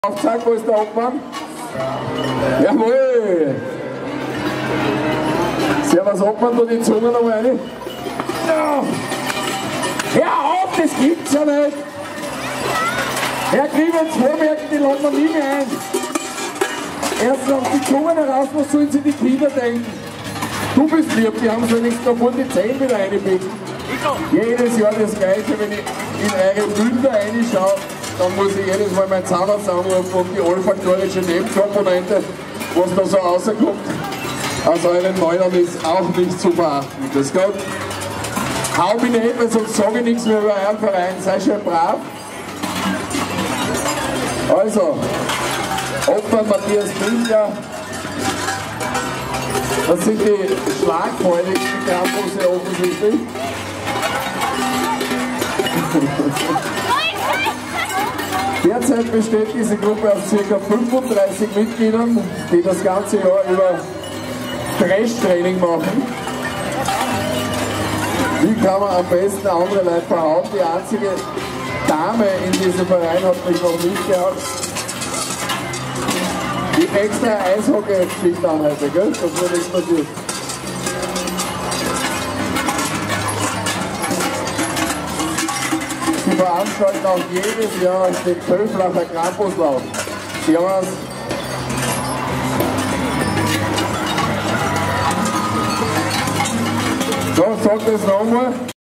Aufzeig, wo ist der Obmann? Jawohl! Servus Obmann, du die Zunge noch rein. Ja. Hör auf, das gibt's ja nicht! Herr Grivens, Vormerken, die laden wir nie mehr ein. Erst auf die Zungen heraus, was sollen sich die Kinder denken? Du bist lieb, die haben so nichts kaputt, die Zähne wieder reinbiegen. Jedes Jahr das Gleiche, wenn ich in eure Bilder reinschaue, dann muss ich jedes Mal meinen Zahnarzt anrufen, um die olfaktorische Nebenkomponente, was da so rauskommt, aus euren Mäulern ist auch nicht zu verachten. Das geht. Hau mich nicht, weil sonst sage ich nichts mehr über euren Verein. Sei schön brav. Also, Obmann Matthias Bündler, das sind die schlagfreudigsten Campus offensichtlich. Derzeit besteht diese Gruppe aus ca. 35 Mitgliedern, die das ganze Jahr über Trash-Training machen. Wie kann man am besten andere Leute verhauen? Die einzige Dame in diesem Verein hat mich noch nicht gehabt. Die extra Eishockey-Geschichte an heute, gell? Das wird nicht passiert. Sie veranstalten auch jedes Jahr den Köflacher Krampuslauf. Servus. So, sag das nochmal.